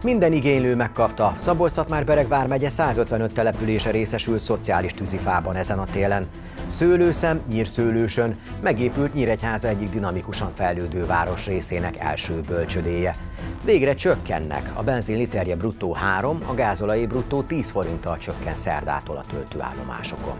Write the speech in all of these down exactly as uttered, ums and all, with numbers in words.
Minden igénylő megkapta. Szabolcs-Szatmár-Bereg vármegye százötvenöt települése részesült szociális tűzifában ezen a télen. Szőlőszem, Nyírszőlősön megépült Nyíregyháza egyik dinamikusan fejlődő város részének első bölcsödéje. Végre csökkennek. A benzin literje bruttó három, a gázolajé bruttó tíz forinttal csökken szerdától a töltőállomásokon.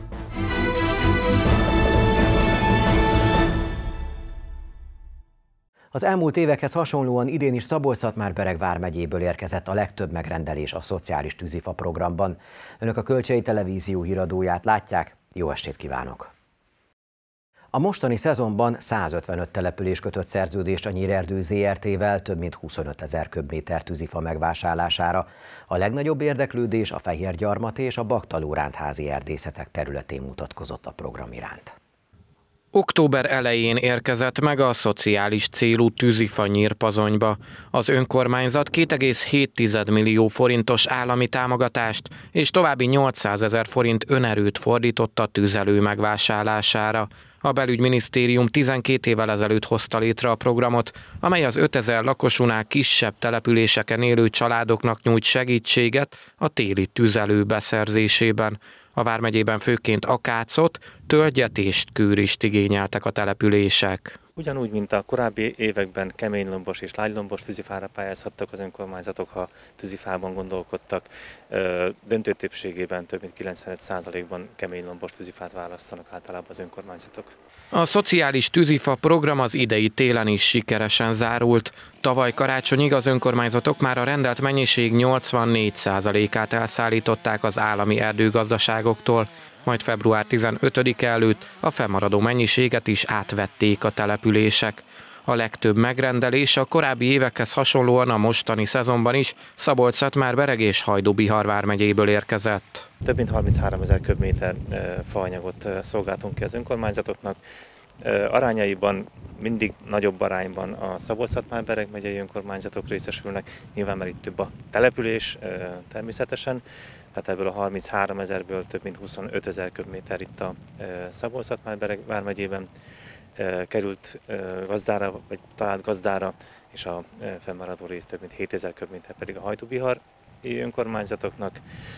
Az elmúlt évekhez hasonlóan idén is Szabolcs-Szatmár-Bereg vármegyéből érkezett a legtöbb megrendelés a szociális tűzifa programban. Önök a Kölcsei Televízió híradóját látják. Jó estét kívánok! A mostani szezonban százötvenöt település kötött szerződést a Nyírerdő zé er té-vel több mint huszonöt ezer köbméter tűzifa megvásárlására. A legnagyobb érdeklődés a Fehérgyarmati és a Baktalórántházi erdészetek területén mutatkozott a program iránt. Október elején érkezett meg a szociális célú tűzifa Nyírpazonyba. Az önkormányzat két egész hét millió forintos állami támogatást és további nyolcszázezer forint önerőt fordított a tüzelő megvásárlására. A belügyminisztérium tizenkét évvel ezelőtt hozta létre a programot, amely az ötezer lakosúnál kisebb településeken élő családoknak nyújt segítséget a téli tüzelő beszerzésében. A vármegyében főként akácot, tölgyet és kőrist igényeltek a települések. Ugyanúgy, mint a korábbi években keménylombos és lágylombos tűzifára pályázhattak az önkormányzatok, ha tűzifában gondolkodtak. Döntő többségében, több mint kilencvenöt százalékban keménylombos tűzifát választanak általában az önkormányzatok. A szociális tűzifa program az idei télen is sikeresen zárult. Tavaly karácsonyig az önkormányzatok már a rendelt mennyiség nyolcvannégy százalékát elszállították az állami erdőgazdaságoktól, majd február tizenötödike előtt a fennmaradó mennyiséget is átvették a települések. A legtöbb megrendelés a korábbi évekhez hasonlóan a mostani szezonban is Szabolcs-Szatmár-Bereg és Hajdú-Bihar vármegyéből érkezett. Több mint harminchárom ezer köbméter faanyagot szolgáltunk ki az önkormányzatoknak. Arányaiban mindig nagyobb arányban a Szabolcs-Szatmár-Bereg megyei önkormányzatok részesülnek, nyilván mert itt több a település természetesen, tehát ebből a harminchárom ezerből több mint huszonöt ezer köbméter itt a Szabolcs-Szatmár-Bereg vármegyében került gazdára, vagy talált gazdára, és a fennmaradó rész több mint hétezer köbméter pedig a Hajdú-Bihar önkormányzatoknak.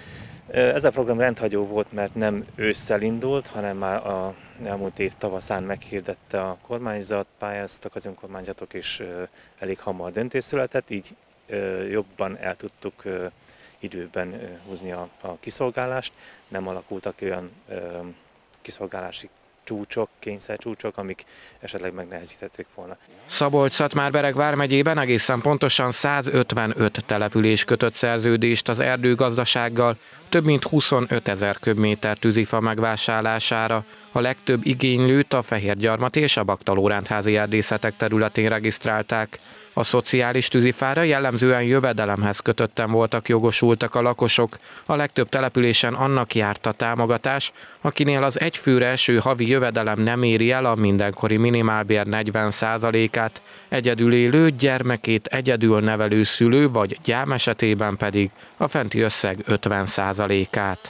Ez a program rendhagyó volt, mert nem ősszel indult, hanem már a elmúlt év tavaszán meghirdette a kormányzat, pályáztak az önkormányzatok, és elég hamar döntés született, így jobban el tudtuk időben húzni a, a kiszolgálást, nem alakultak olyan kiszolgálási csúcsok, kényszercsúcsok, amik esetleg megnehezítették volna. Szabolcs-Szatmár-Bereg vármegyében egészen pontosan százötvenöt település kötött szerződést az erdőgazdasággal, több mint huszonöt ezer köbméter tűzifa megvásárlására. A legtöbb igénylőt a Fehérgyarmati és a Baktalórántházi erdészetek területén regisztrálták. A szociális tűzifára jellemzően jövedelemhez kötötten voltak jogosultak a lakosok. A legtöbb településen annak járt a támogatás, akinél az egyfőre eső havi jövedelem nem éri el a mindenkori minimálbér negyven százalékát, egyedül élő, gyermekét egyedül nevelő szülő vagy gyám esetében pedig a fenti összeg ötven százalékát.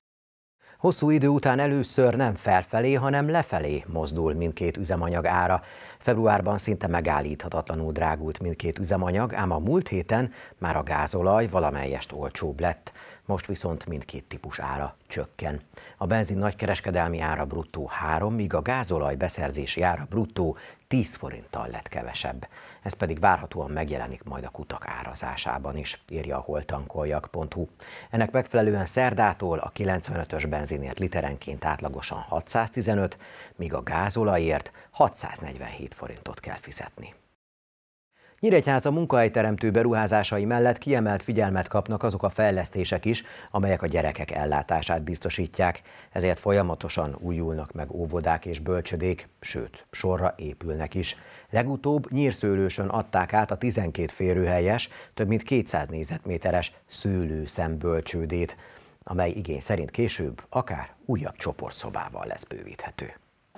Hosszú idő után először nem felfelé, hanem lefelé mozdul mindkét üzemanyag ára. Februárban szinte megállíthatatlanul drágult mindkét üzemanyag, ám a múlt héten már a gázolaj valamelyest olcsóbb lett. Most viszont mindkét típus ára csökken. A benzin nagykereskedelmi ára bruttó három, míg a gázolaj beszerzési ára bruttó tíz forinttal lett kevesebb. Ez pedig várhatóan megjelenik majd a kutak árazásában is, írja a holtankoljak pont hu. Ennek megfelelően szerdától a kilencvenötös benzinért literenként átlagosan hatszáztizenöt, míg a gázolajért hatszáznegyvenhét forintot kell fizetni. Nyíregyháza munkahelyteremtő beruházásai mellett kiemelt figyelmet kapnak azok a fejlesztések is, amelyek a gyerekek ellátását biztosítják, ezért folyamatosan újulnak meg óvodák és bölcsödék, sőt, sorra épülnek is. Legutóbb Nyírszőlősön adták át a tizenkét férőhelyes, több mint kétszáz négyzetméteres szőlőszem bölcsődét, amely igény szerint később akár újabb csoportszobával lesz bővíthető.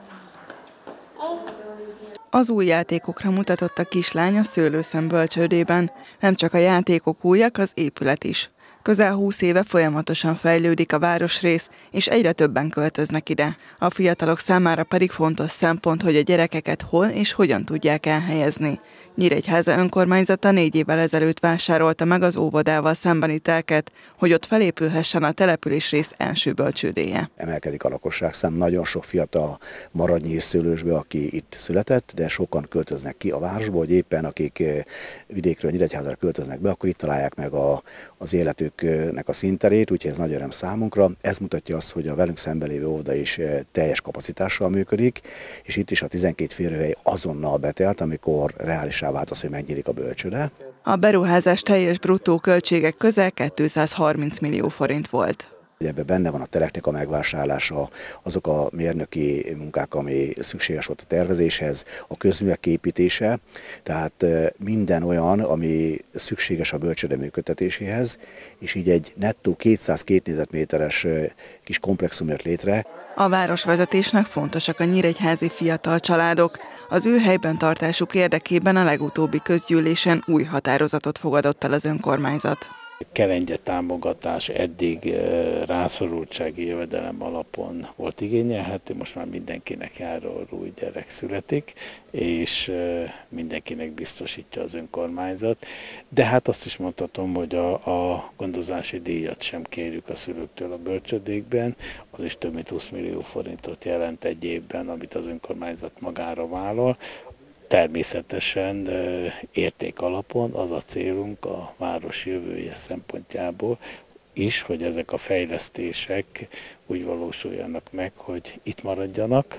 Az új játékokra mutatott a kislány a szőlőszem bölcsődében. Nem csak a játékok újak, az épület is. Közel húsz éve folyamatosan fejlődik a városrész, és egyre többen költöznek ide. A fiatalok számára pedig fontos szempont, hogy a gyerekeket hol és hogyan tudják elhelyezni. Nyíregyháza önkormányzata négy évvel ezelőtt vásárolta meg az óvodával szembeni telket, hogy ott felépülhessen a településrész első bölcsődéje. Emelkedik a lakosságszám, nagyon sok fiatal marad Nyírszőlősbe, aki itt született, de sokan költöznek ki a városba, hogy éppen akik vidékről Nyíregyházára költöznek be, akkor itt találják meg a, az életüknek a színterét, úgyhogy ez nagy öröm számunkra. Ez mutatja azt, hogy a velünk szemben lévő óvoda is teljes kapacitással működik, és itt is a tizenkét férőhely azonnal betelt, amikor reális vált az, hogy megnyílik a bölcsőde. A beruházás teljes bruttó költségek közel kétszázharminc millió forint volt. Ebben benne van a tereknek a megvásárlása, azok a mérnöki munkák, ami szükséges volt a tervezéshez, a közművek építése, tehát minden olyan, ami szükséges a bölcsőde működtetéséhez, és így egy nettó kétszázkettő négyzetméteres kis komplexum jött létre. A városvezetésnek fontosak a nyíregyházi fiatal családok. Az ő helyben tartásuk érdekében a legutóbbi közgyűlésen új határozatot fogadott el az önkormányzat. Kerengye támogatás eddig rászorultsági jövedelem alapon volt igényelhető, most már mindenkinek erről új gyerek születik, és mindenkinek biztosítja az önkormányzat. De hát azt is mondhatom, hogy a, a gondozási díjat sem kérjük a szülőktől a bölcsödékben, az is több mint húsz millió forintot jelent egy évben, amit az önkormányzat magára vállal. Természetesen érték alapon az a célunk a város jövője szempontjából is, hogy ezek a fejlesztések úgy valósuljanak meg, hogy itt maradjanak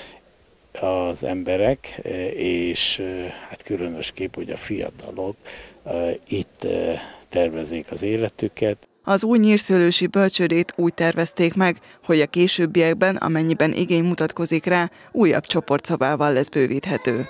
az emberek, és hát különösképp, hogy a fiatalok itt tervezik az életüket. Az új nyírszőlősi bölcsődét úgy tervezték meg, hogy a későbbiekben, amennyiben igény mutatkozik rá, újabb csoportszobával lesz bővíthető.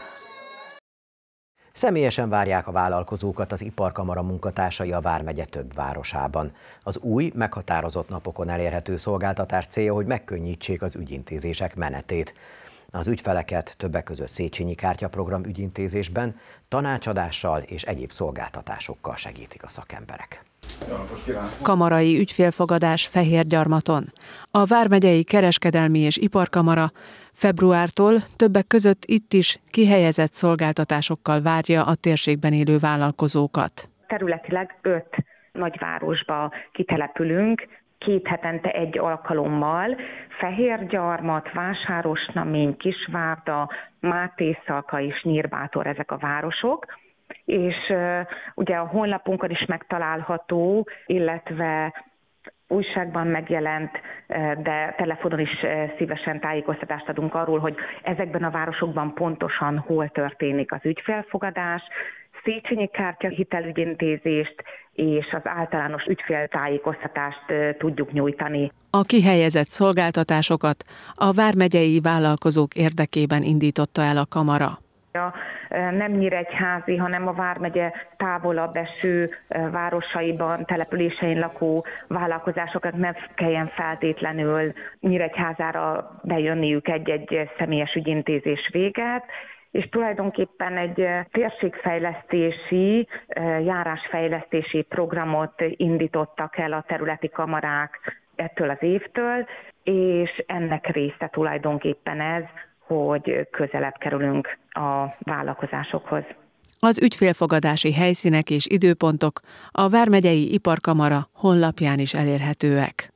Személyesen várják a vállalkozókat az Iparkamara munkatársai a vármegye több városában. Az új, meghatározott napokon elérhető szolgáltatás célja, hogy megkönnyítsék az ügyintézések menetét. Az ügyfeleket többek között Széchenyi kártyaprogram ügyintézésben, tanácsadással és egyéb szolgáltatásokkal segítik a szakemberek. Kamarai ügyfélfogadás Fehérgyarmaton. A vármegyei kereskedelmi és iparkamara februártól többek között itt is kihelyezett szolgáltatásokkal várja a térségben élő vállalkozókat. Területileg öt nagyvárosba kitelepülünk, két hetente egy alkalommal. Fehérgyarmat, Vásárosnamény, Kisvárda, Mátészalka és Nyírbátor ezek a városok. És uh, ugye a honlapunkon is megtalálható, illetve újságban megjelent, de telefonon is szívesen tájékoztatást adunk arról, hogy ezekben a városokban pontosan hol történik az ügyfélfogadás, Széchenyi kártya hitelügyintézést és az általános ügyféltájékoztatást tudjuk nyújtani. A kihelyezett szolgáltatásokat a vármegyei vállalkozók érdekében indította el a kamara. A nem nyíregyházi, hanem a vármegye távolabb eső városaiban, településein lakó vállalkozásoknak ne kelljen feltétlenül Nyíregyházára bejönniük egy-egy személyes ügyintézés véget, és tulajdonképpen egy térségfejlesztési, járásfejlesztési programot indítottak el a területi kamarák ettől az évtől, és ennek része tulajdonképpen ez, hogy közelebb kerülünk a vállalkozásokhoz. Az ügyfélfogadási helyszínek és időpontok a vármegyei iparkamara honlapján is elérhetőek.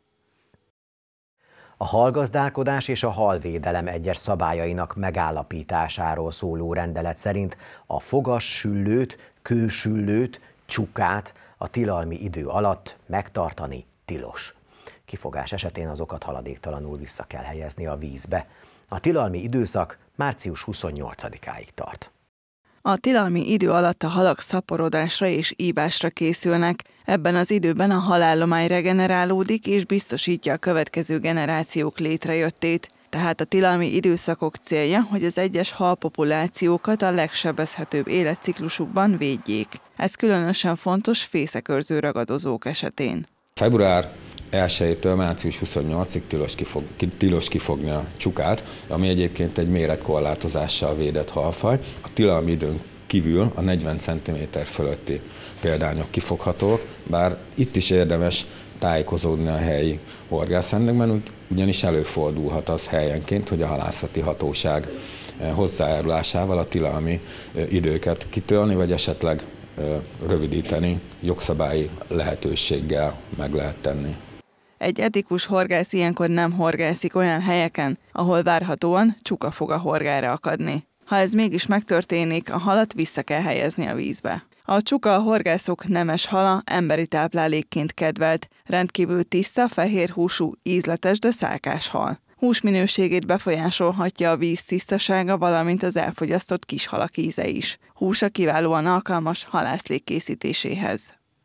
A halgazdálkodás és a halvédelem egyes szabályainak megállapításáról szóló rendelet szerint a fogassüllőt, kősüllőt, csukát a tilalmi idő alatt megtartani tilos. Kifogás esetén azokat haladéktalanul vissza kell helyezni a vízbe. A tilalmi időszak március huszonnyolcadikáig tart. A tilalmi idő alatt a halak szaporodásra és ívásra készülnek. Ebben az időben a halállomány regenerálódik és biztosítja a következő generációk létrejöttét. Tehát a tilalmi időszakok célja, hogy az egyes halpopulációkat a legsebezhetőbb életciklusukban védjék. Ez különösen fontos fészekörző ragadozók esetén. Február elsejétől március huszonnyolcadikáig tilos, kifog, tilos kifogni a csukát, ami egyébként egy méretkorlátozással védett halfaj. A tilalmi időn kívül a negyven centiméter fölötti példányok kifoghatók, bár itt is érdemes tájékozódni a helyi horgászrendekben, ugyanis előfordulhat az helyenként, hogy a halászati hatóság hozzájárulásával a tilalmi időket kitörni, vagy esetleg rövidíteni, jogszabályi lehetőséggel meg lehet tenni. Egy etikus horgász ilyenkor nem horgászik olyan helyeken, ahol várhatóan csuka fog a horgára akadni. Ha ez mégis megtörténik, a halat vissza kell helyezni a vízbe. A csuka a horgászok nemes hala, emberi táplálékként kedvelt, rendkívül tiszta, fehér húsú, ízletes, de szálkás hal. Hús minőségét befolyásolhatja a víz tisztasága, valamint az elfogyasztott kishalak íze is. Húsa kiválóan alkalmas halászlék készítéséhez.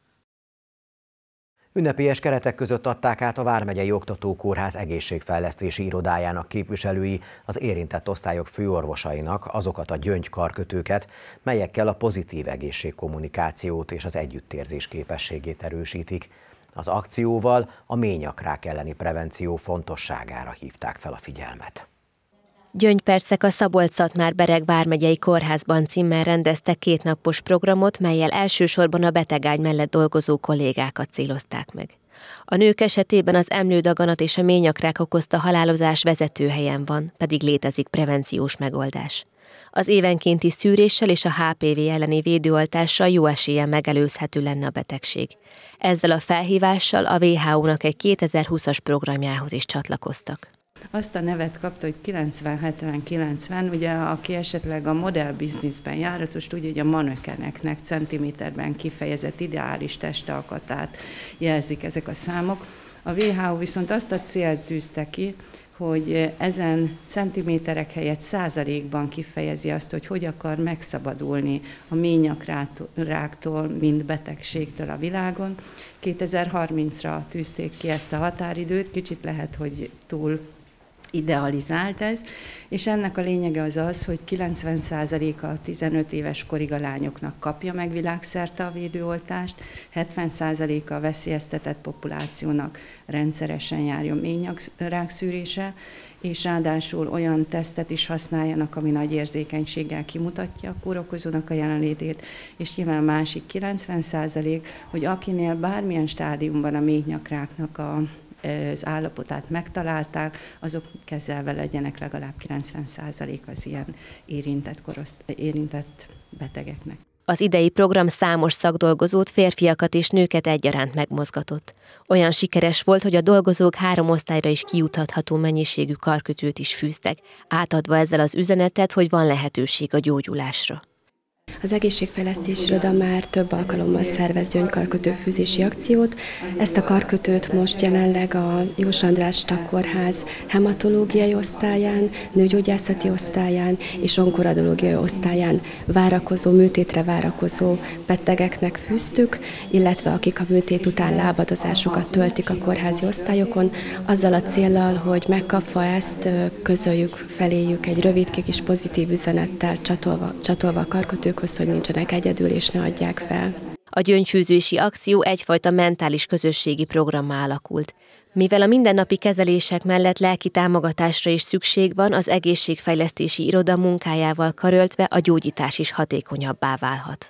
Ünnepélyes keretek között adták át a Vármegyei Oktatókórház egészségfejlesztési irodájának képviselői az érintett osztályok főorvosainak azokat a gyöngykarkötőket, melyekkel a pozitív egészségkommunikációt és az együttérzés képességét erősítik. Az akcióval a ményakrák elleni prevenció fontosságára hívták fel a figyelmet. Gyöngypercek a Szabolcs-Szatmár-Bereg Vármegyei Kórházban címmel rendeztek kétnapos programot, mellyel elsősorban a betegágy mellett dolgozó kollégákat célozták meg. A nők esetében az emlődaganat és a ményakrák okozta halálozás vezetőhelyen van, pedig létezik prevenciós megoldás. Az évenkénti szűréssel és a há pé vé elleni védőoltással jó eséllyel megelőzhető lenne a betegség. Ezzel a felhívással a vé há ó-nak egy kétezer-húszas programjához is csatlakoztak. Azt a nevet kapta, hogy kilencven hetven kilencven, ugye aki esetleg a modell bizniszben járatos, tudja, hogy a manökeneknek centiméterben kifejezett ideális testalkatát jelzik ezek a számok. A vé há ó viszont azt a célt tűzte ki, hogy ezen centiméterek helyett százalékban kifejezi azt, hogy hogy akar megszabadulni a ményakráktól, mint betegségtől a világon. kétezer-harmincra tűzték ki ezt a határidőt, kicsit lehet, hogy túl idealizált ez, és ennek a lényege az az, hogy kilencven százaléka a tizenöt éves korig a lányoknak kapja meg világszerte a védőoltást, hetven százaléka a veszélyeztetett populációnak rendszeresen járjon ményakrákszűrésre, és ráadásul olyan tesztet is használjanak, ami nagy érzékenységgel kimutatja a kórokozónak a jelenlétét, és nyilván a másik kilencven százalék, hogy akinél bármilyen stádiumban a ményakráknak a az állapotát megtalálták, azok kezelve legyenek legalább kilencven százalék az ilyen érintett, koroszt, érintett betegeknek. Az idei program számos szakdolgozót, férfiakat és nőket egyaránt megmozgatott. Olyan sikeres volt, hogy a dolgozók három osztályra is kijuthatható mennyiségű karkötőt is fűztek, átadva ezzel az üzenetet, hogy van lehetőség a gyógyulásra. Az egészségfejlesztési iroda már több alkalommal szervez gyöngykarkötő fűzési akciót. Ezt a karkötőt most jelenleg a Jós András Tagkórház hematológiai osztályán, nőgyógyászati osztályán és onkoradológiai osztályán várakozó, műtétre várakozó betegeknek fűztük, illetve akik a műtét után lábadozásukat töltik a kórházi osztályokon, azzal a céllal, hogy megkapva ezt közöljük feléjük egy rövid kis pozitív üzenettel csatolva, csatolva a karkötők, hogy nincsenek egyedül és ne adják fel. A gyöngyfűzési akció egyfajta mentális közösségi programmá alakult. Mivel a mindennapi kezelések mellett lelki támogatásra is szükség van, az egészségfejlesztési iroda munkájával karöltve a gyógyítás is hatékonyabbá válhat.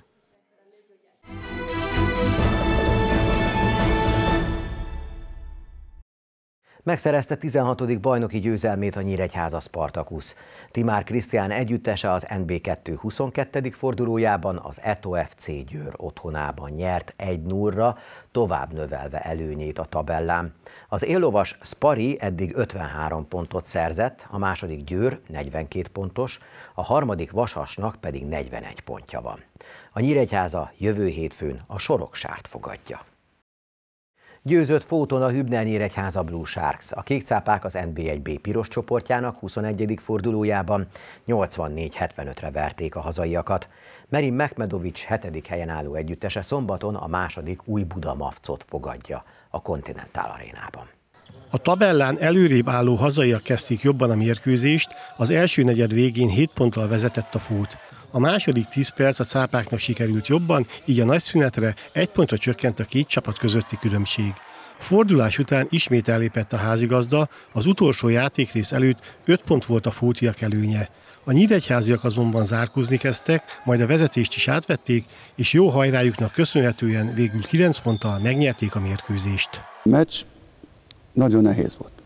Megszerezte tizenhatodik bajnoki győzelmét a Nyíregyháza Spartacus. Timár Krisztián együttese az en bé kettő huszonkettedik fordulójában az é té o ef cé Győr otthonában nyert egy nullra, tovább növelve előnyét a tabellán. Az éllovas Spari eddig ötvenhárom pontot szerzett, a második Győr negyvenkét pontos, a harmadik Vasasnak pedig negyvenegy pontja van. A Nyíregyháza jövő hétfőn a Soroksárt fogadja. Győzött Fóton a Hübner Nyíregyháza Blue Sharks. A kékcápák az en bé egy bé piros csoportjának huszonegyedik fordulójában nyolcvannégy hetvenötre verték a hazaiakat. Merin Mehmedovics hetedik helyen álló együttese szombaton a második Új Budamavcot fogadja a Continental Arénában. A tabellán előrébb álló hazaiak kezdték jobban a mérkőzést, az első negyed végén hét ponttal vezetett a Fót. A második tíz perc a cápáknak sikerült jobban, így a nagy szünetre egy pontra csökkent a két csapat közötti különbség. Fordulás után ismét ellépett a házigazda, az utolsó játékrész előtt öt pont volt a fótiak előnye. A nyíregyháziak azonban zárkózni kezdtek, majd a vezetést is átvették, és jó hajrájuknak köszönhetően végül kilenc ponttal megnyerték a mérkőzést. A meccs nagyon nehéz volt.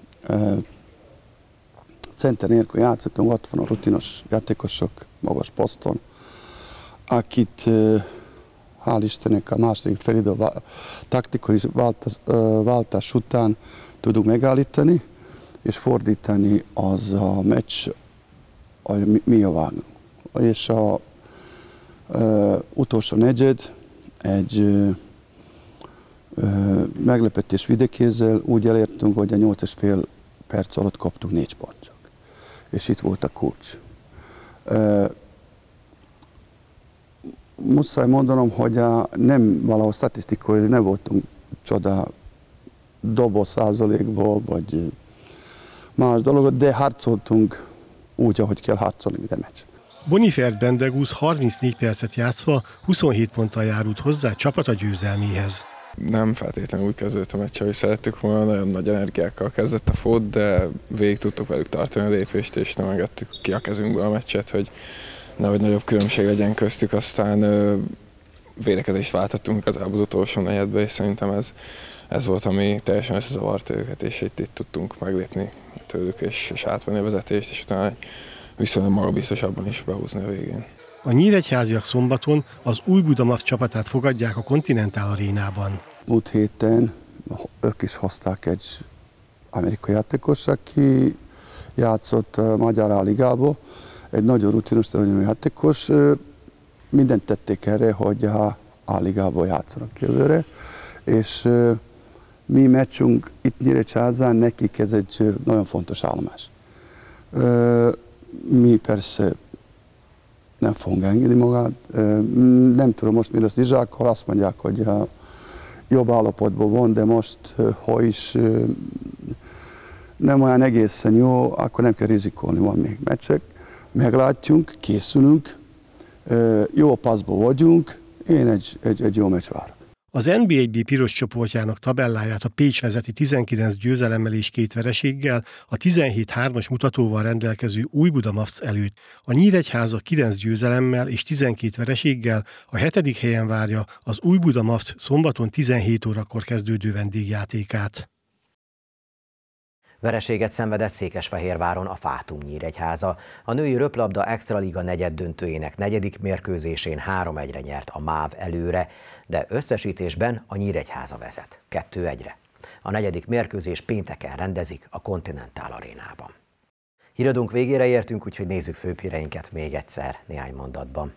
Center nélkül játszottunk, ott van a rutinos játékosok magas poszton, akit hál' Istennek a második felidő taktikai váltás után tudunk megállítani, és fordítani az a meccs a mi javának. És a ö, utolsó negyed egy ö, ö, meglepetés Vidékézzel úgy elértünk, hogy a nyolc és fél perc alatt kaptunk négy pont csak. És itt volt a kulcs. Ö, muszáj mondanom, hogy a, nem valahol statisztikai, nem voltunk csoda dobó százalékból, vagy más dologot, de harcoltunk úgy, ahogy kell harcolni minden meccs. Bonifert Bendegúz harmincnégy percet játszva huszonhét ponttal járult hozzá csapata győzelméhez. Nem feltétlenül úgy kezdődött a meccs, ahogy szerettük volna, nagyon nagy energiákkal kezdett a fót, de végig tudtuk velük tartani a lépést, és nem engedtük ki a kezünkből a meccset, hogy nehogy nagyobb különbség legyen köztük, aztán ö, védekezést váltottunk igazából az utolsó negyedbe, és szerintem ez, ez volt, ami teljesen összezavart őket, és itt, itt tudtunk meglépni tőlük, és, és átvenni a vezetést, és utána viszonylag magabiztosabban is behúzni a végén. A nyíregyháziak szombaton az új Budamaf csapatát fogadják a Continental Arénában. Múlt héten ők is hozták egy amerikai játékos, aki játszott a Magyar A-ligából, egy nagyon rutinos, nagyon játékos. Mindent tették erre, hogy a A-ligából játszanak jövőre, és mi meccsünk itt Nyíregyházán, nekik ez egy nagyon fontos állomás. Mi persze nem fogunk engedni magát. Nem tudom most, mi lesz Izsákkal, azt mondják, hogy jobb állapotban van, de most, ha is nem olyan egészen jó, akkor nem kell rizikolni, van még meccsek. Meglátjunk, készülünk, jó passzban vagyunk, én egy, egy, egy jó meccs várok. Az en bé egy bé piros csoportjának tabelláját a Pécs vezeti tizenkilenc győzelemmel és két vereséggel, a tizenhét hármas mutatóval rendelkező új Budamafc előtt. A Nyíregyháza kilenc győzelemmel és tizenkét vereséggel a hetedik helyen várja az új Budamafc szombaton tizenhét órakor kezdődő vendégjátékát. Vereséget szenvedett Székesfehérváron a Fátum Nyíregyháza. A női röplabda extraliga negyeddöntőjének negyedik mérkőzésén három egyre nyert a MÁV előre, de összesítésben a Nyíregyháza vezet, kettő egyre. A negyedik mérkőzés pénteken rendezik a Continental Arénában. Híradónk végére értünk, úgyhogy nézzük főbb híreinket még egyszer néhány mondatban.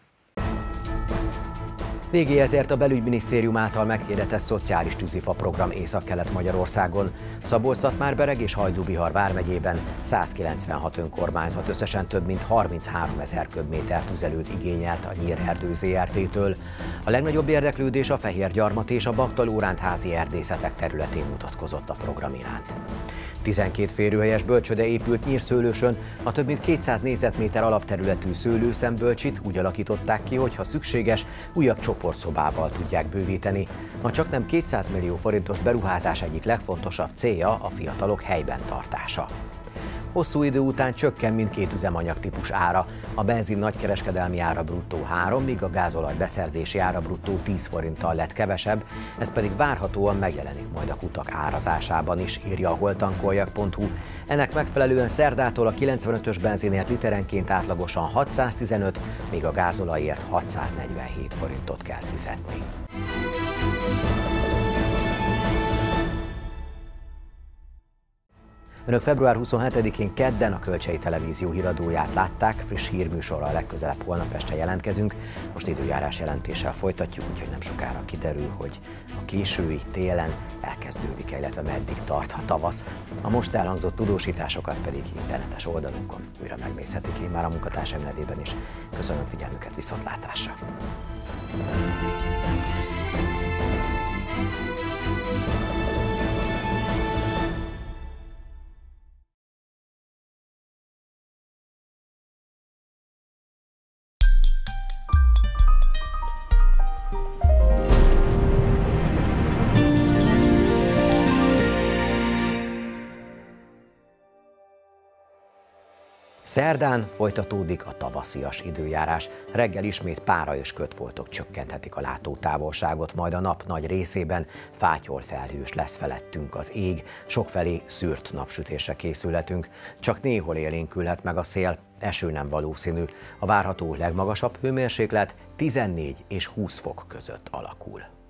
Végéhez a belügyminisztérium által meghirdetett szociális tűzifa program Észak-Kelet-Magyarországon. Szabolcs-Szatmár-Bereg és Hajdú-Bihar vármegyében százkilencvenhat önkormányzat összesen több mint harmincháromezer köbméter tüzelőt igényelt a Nyírerdő zé er té-től. A legnagyobb érdeklődés a Fehérgyarmat és a Bakta-Lórántházi erdészetek területén mutatkozott a program iránt. tizenkét férőhelyes bölcsőde épült Nyírszőlősön, a több mint kétszáz négyzetméter alapterületű szőlőszembölcsit úgy alakították ki, hogy ha szükséges, újabb csoportszobával tudják bővíteni. A csaknem kétszáz millió forintos beruházás egyik legfontosabb célja a fiatalok helyben tartása. Hosszú idő után csökken mindkét üzemanyagtípus ára. A benzin nagykereskedelmi ára bruttó három, míg a gázolaj beszerzési ára bruttó tíz forinttal lett kevesebb, ez pedig várhatóan megjelenik majd a kutak árazásában is, írja a holtankoljak pont hu. Ennek megfelelően szerdától a kilencvenötös benzinért literenként átlagosan hatszáztizenöt, míg a gázolajért hatszáznegyvenhét forintot kell fizetni. Önök február huszonhetedikén kedden a Kölcsei Televízió híradóját látták, friss hírműsorral legközelebb holnap este jelentkezünk. Most időjárás jelentéssel folytatjuk, úgyhogy nem sokára kiderül, hogy a késői télen elkezdődik, illetve meddig tart a tavasz. A most elhangzott tudósításokat pedig internetes oldalunkon újra megnézhetik. Én már a munkatársaim nevében is köszönöm figyelmüket, viszontlátásra! Szerdán folytatódik a tavaszias időjárás. Reggel ismét pára és kötfoltok csökkenthetik a látótávolságot, majd a nap nagy részében fátyol felhős lesz felettünk az ég, sokfelé szűrt napsütésre készülhetünk, csak néhol élénkülhet meg a szél, eső nem valószínű. A várható legmagasabb hőmérséklet tizennégy és húsz fok között alakul.